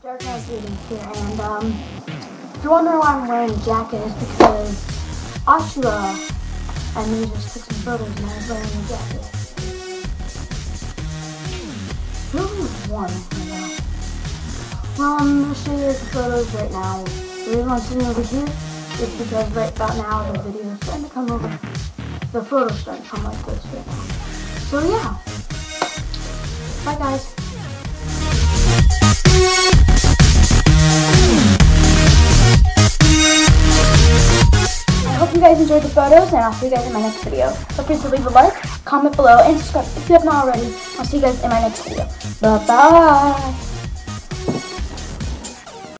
Dark Knight Readings here, and if you're wondering why I'm wearing a jacket, it's because Ashura and me just took some photos and I was wearing a jacket. Really warm right now. Well, I'm going to show you the photos right now. The reason I'm sitting over here is because right about now the video is starting to come over. The photos starting to come like this right now. So yeah. Bye guys. I hope you guys enjoyed the photos, and I'll see you guys in my next video. Don't forget to leave a like, comment below, and subscribe if you have not already. I'll see you guys in my next video. Bye-bye.